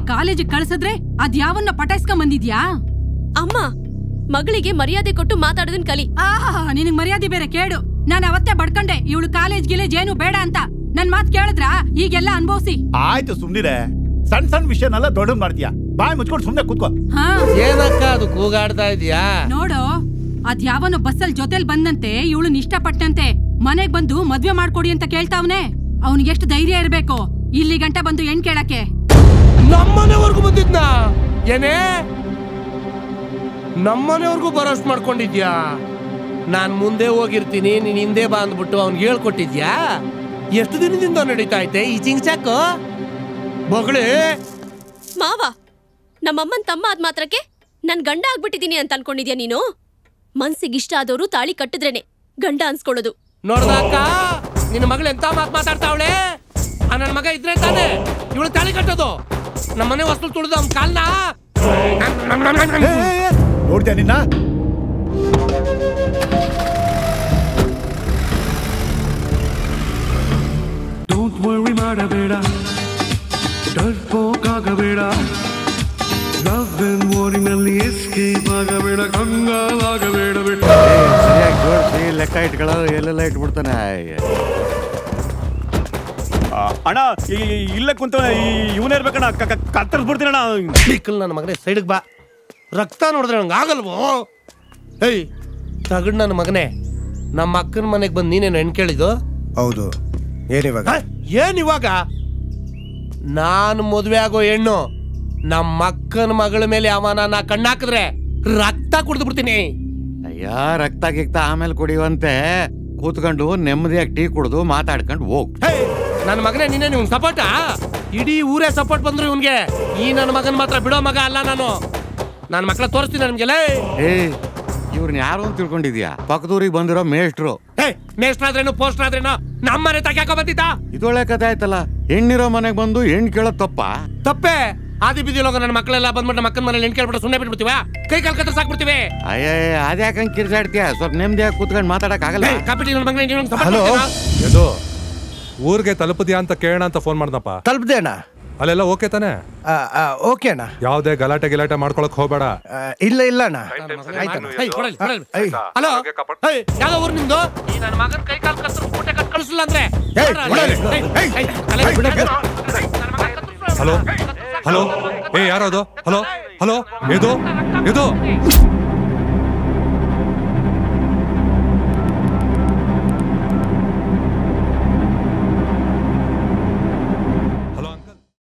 ಕಾಲೇಜಿಗೆ ಕಳ್ಸಿದ್ರೆ ಅದ್ಯಾವನ್ನ ಪಟಾಯಿಸ್ಕೊಂಡ್ ಬಂದಿದ್ಯಾ? ಅಮ್ಮ, ಮಗಳಿಗೆ ಮರ್ಯಾದೆ ಕೊಟ್ಟು ಮಾತಾಡೋದನ್ ಕಲಿ. ನಿನಗ್ ಮರ್ಯಾದೆ ಬೇರೆ ಕೇಳು. ನಾನ್ ಅವತ್ತೇ ಬಡ್ಕಂಡೆ ಇವಳು ಕಾಲೇಜ್ ಗಿಲೇಜ್ ಏನು ಬೇಡ ಅಂತ. ನನ್ ಮಾತ್ ಕೇಳಿದ್ರ ಈಗೆಲ್ಲ ಅನ್ಭವಿಸಿ. ಆಯ್ತು ಸುಮ್ನಿರೆ, ಸಣ್ಣ ಸಣ್ಣ ವಿಷಯನೆಲ್ಲ ದೊಡ್ಡ ಮಾಡ್ತೀಯಾ? ಬಾಯ್ ಮುಚ್ಕೊಂಡು ಸುಮ್ನೆ ಕೂತ್ಕೋ. ಏನಕ್ಕ ಅದು ಕೂಗಾಡ್ತಾ ಇದೀಯಾ? ನೋಡು, ಅದ್ಯಾವನು ಬಸ್ಸಲ್ಲಿ ಜೊತೆಲ್ ಬಂದಂತೆ ಇವಳನ್ನ ಇಷ್ಟಪಟ್ಟಂತೆ ಮನೆಗ್ ಬಂದು ಮದ್ವೆ ಮಾಡ್ಕೊಡಿ ಅಂತ ಕೇಳ್ತಾವ್ನೆ. ಅವನಿಗೆ ಎಷ್ಟು ಧೈರ್ಯ ಇರ್ಬೇಕು ಇಲ್ಲಿ ಗಂಟ ಬಂದು ಹೆಣ್ ಕೇಳಕ್ಕೆ? ನಮ್ಮನೆವರ್ಗು ಬಂದಿದ್ನ? ಏನೇ ನಮ್ಮನೆವರ್ಗು ಬರೋಷ್ಟು ಮಾಡ್ಕೊಂಡಿದ್ಯಾ? ನಾನ್ ಮುಂದೆ ಹೋಗಿರ್ತೀನಿ, ನೀನ್ ಹಿಂದೆ ಬಾ ಅಂದ್ಬಿಟ್ಟು ಅವ್ನಿಗೆ ಹೇಳ್ಕೊಟ್ಟಿದ್ಯಾ? ಎಷ್ಟು ದಿನದಿಂದ ನಡೀತಾ ಐತೆ ಈ ಚಿಂಗ್ಚಾಕು? ಬೊಗಳೆ ಮಾವ, ನಮ್ಮಮ್ಮನ್ ತಮ್ಮ ಆದ್ ಮಾತ್ರಕ್ಕೆ ನನ್ ಗಂಡ ಆಗ್ಬಿಟ್ಟಿದೀನಿ ಅಂತ ಅನ್ಕೊಂಡಿದ್ಯಾ ನೀನು? ಮನ್ಸಿಗಿಷ್ಟ ಆದವರು ತಾಳಿ ಕಟ್ಟಿದ್ರೇನೆ ಗಂಡ ಅನ್ಸ್ಕೊಳ್ಳೋದು. ನೋಡ್ದಕ್ಕ, ನಿನ್ನ ಮಗಳು ಎಂತ ಮಾತಾಡ್ತಾವಳೆ? ನನ್ನ ಮಗ ಇದ್ರೆ ತಾನೆ ಇವಳು ತಾಳಿ ಕಟ್ಟೋದು. ನಮ್ಮನೆ ವಸ್ತು ತುಳಿದು ಅವ್ನ ಕಾಲ್ನ ನೋಡ್ದ್ಯಾ ನಿನ್ನ? ಡೋಂಟ್ ವರ್ರಿ ಮಾಡಬೇಡ, ಡರ್ಬೋಕಾಗಬೇಡ, ಲವ್ ಅಂಡ್ ವಾರಿನಲ್ಲಿ ಎಸ್ಕೇಪ್ ಆಗಬೇಡ, ಕಂಗಾಲಾಗಬೇಡ. ಸರಿಯಾಗಿ ಜೋಡಿಸಿ ಲೆಕ್ಕ ಇಟ್ಕೊಳ್ಳೋ ಎಲ್ಲೆಲ್ಲ ಇಟ್ಬಿಡ್ತಾನೆ. ಅಣ್ಣ ಇಲ್ಲ ಕುಂತ ಇವನೇ ಇರ್ಬೇಕಣ್ಣ, ಕತ್ತರಿಸ್ಬಿಡ್ತೀನಿ ಅಣ್ಣ. ನನ್ನ ಮಗನೇ ಸೈಡ್ಗೆ ಬಾ. ರಕ್ತ ನೋಡಿದ್ರೆ ನಂಗೆ ಆಗಲ್ವೋ? ಏಯ್ ತಗಡ್ ನನ್ನ ಮಗನೇ, ನಮ್ಮ ಅಕ್ಕನ ಮನೆಗೆ ಬಂದು ನೀನೇನು ಹೆಣ್ ಕೇಳಿದ್ದು? ಹೌದು. ಏನಿವಾಗ? ನಾನು ಮದುವೆ ಆಗೋ ಹೆಣ್ಣು ನಮ್ಮ ಅಕ್ಕನ ಮಗಳ ಮೇಲೆ ಅವನ ಕಣ್ಣಾಕಿದ್ರೆ ರಕ್ತ ಕುಡಿದು ಬಿಡ್ತೀನಿ. ಅಯ್ಯ, ರಕ್ತ ಗಿಕ್ತ ಆಮೇಲೆ ಕುಡಿಯುವಂತೆ ಕೂತ್ಕೊಂಡು ನೆಮ್ಮದಿಯಾಗಿ ಟೀ ಕುಡಿದು ಮಾತಾಡ್ಕೊಂಡು ಹೋಗ್. ನನ್ನ ಮಗನೇ, ನೀನೇ ನೀವು ಸಪೋರ್ಟ? ಇಡೀ ಊರೇ ಸಪೋರ್ಟ್ ಬಂದ್ರು ಇವನ್ಗೆ. ಈ ನನ್ನ ಮಗನ್ ಮಾತ್ರ ಬಿಡೋ ಮಗ ಅಲ್ಲ ನಾನು. ನನ್ನ ಮಕ್ಕಳ ತೋರಿಸ್ತೀನಿ ನನ್ಗೆಲ್ಲ. ಇವ್ರನ್ನ ಯಾರು ಅಂತ ತಿಳ್ಕೊಂಡಿದ್ಯಾ? ಪಕ್ಕದೂರಿಗೆ ಬಂದಿರೋ ಮೇಷ್ಟ್ರು. ಮೇಷ್ಟ್ರಾದ್ರೇನು ಪೋಸ್ಟ್ರಾದ್ರೇನು ನಮ್ಮ ಮನೆ ತಗ್ಯಾಕೋ ಬಂದಿದ್ದ? ಇದೊಳ್ಳೆ ಕಥೆ ಆಯ್ತಲ್ಲ. ಹೆಣ್ಣಿರೋ ಮನೆಗೆ ಬಂದು ಹೆಣ್ ಕೇಳೋದ್ ತಪ್ಪೇ? ಆದಿ ಬಿದ್ದಿಲೋಗ ನನ್ನ ಮಕ್ಕಳೆಲ್ಲ ಬಂದ್ಬಿಟ್ಟು ನಮ್ಮ ಅಕ್ಕನ ಮನೇಲಿ ಹೆಣ್ ಕೇಳ್ಬಿಟ್ಟು ಸುಮ್ಮನೆ ಬಿಟ್ಬಿಡ್ತೀವ? ಕೈ ಕಾಲ್ ಕತ್ರ ಸಾಕ್ಬಿಡ್ತೀವಿ. ಅಯ್ಯ, ಅದ್ಯಾಕಂಗ್ ಕಿರ್ಚಾಡ್ತೀಯ? ಸ್ವಲ್ಪ ನೆಮ್ಮದಿಯಾಗಿ ಕೂತ್ಕೊಂಡು ಮಾತಾಡಕ್ ಆಗಲ್ಲ? ಇದು ಊರ್ಗೆ ತಲುಪದ್ಯಾ ಅಂತ ಕೇಳೋಣ ಅಂತ ಫೋನ್ ಮಾಡ್ದಪ್ಪ. ತಲುಪದೆ ಅಣ್ಣ? ಅಲ್ಲೆಲ್ಲ ಓಕೆ ತಾನೆ? ಓಕೆ ಅಣ್ಣ. ಯಾವ್ದೇ ಗಲಾಟೆ ಮಾಡ್ಕೊಳಕ್ ಹೋಗ್ಬೇಡ. ಇಲ್ಲ ಇಲ್ಲ ಅಣ್ಣ. ಹಲೋ, ಯಾವ ಊರು ನಿಮ್ದು? ನನ್ನ ಮಗನ ಕೈ ಕಾಲ್ ಕತ್ತು ಕಳಿಸಿಲ್ಲ ಅಂದ್ರೆ ಹಲೋ ಹಲೋ, ಯಾರದು? ಹಲೋ ಹಲೋ, ಇದು